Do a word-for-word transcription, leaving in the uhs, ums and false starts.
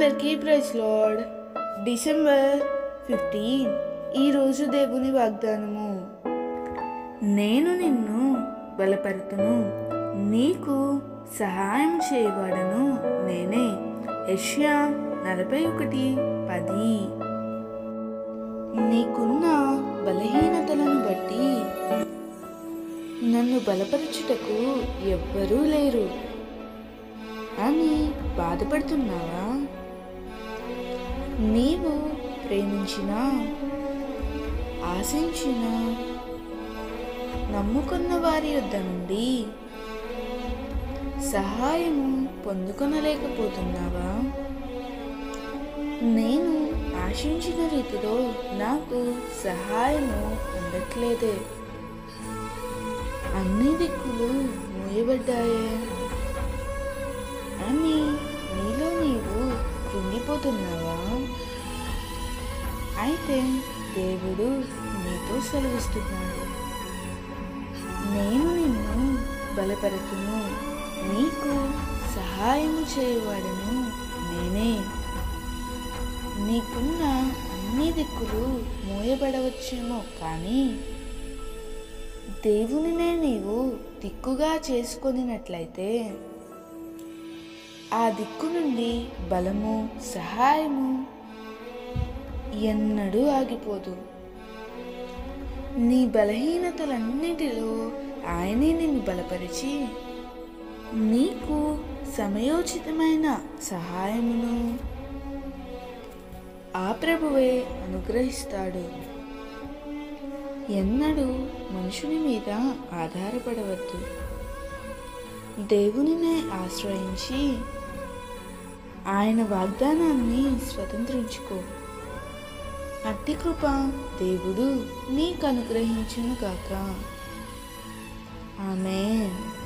అందరికీ praise lord. December fifteen ఈరోజు దేవుని వాగ్దానము. నేను నిన్ను బలపరుతును, నీకు సహాయం చేయవాడను నేనే. యెషయా నలభై ఒకటి పది. నీకున్న బలహీనతలను బట్టి నన్ను బలపరచుటకు ఎవ్వరూ లేరు అని బాధపడుతున్నావా? నీవు ప్రేమించిన, ఆశించిన, నమ్ముకున్న వారి యొద్ద నుండి సహాయము పొందుకొనలేకపోతున్నావా? నేను ఆశించిన రీతిలో నాకు సహాయము అందట్లేదే. అన్ని దిక్కులు మూయబడ్డాయే అని నీలో నీవు కృంగిపోతున్నావా? అయితే దేవుడు నీతో సెలవిస్తున్నాడు, నేను నిన్ను బలపరుతును, నీకు సహాయము చేయవాడను నేనే. నీకున్న అన్ని దిక్కులు మూయబడవచ్చేమో, కానీ దేవునినే నీవు దిక్కుగా చేసుకొనినట్లయితే ఆ దిక్కు నుండి బలము, సహాయము ఎన్నడూ ఆగిపోదు. నీ బలహీనతలన్నిటిలో ఆయనే నిన్ను బలపరిచి నీకు సమయోచితమైన సహాయమును ఆ ప్రభువే అనుగ్రహిస్తాడు. ఎన్నడూ మనుషుని మీద ఆధారపడవద్దు. దేవునినే ఆశ్రయించి ఆయన వాగ్దానాన్ని స్వతంత్రించుకో. అట్టి కృప దేవుడు నీకు అనుగ్రహించును గాక. ఆమేన్.